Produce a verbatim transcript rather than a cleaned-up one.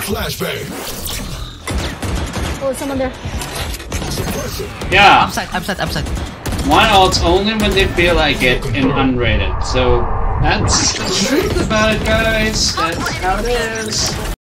Flashbang. Oh, someone there. Yeah. Upside, upside, upside. One ults only when they feel like it in unrated. So that's the truth about it, guys. That's how it is.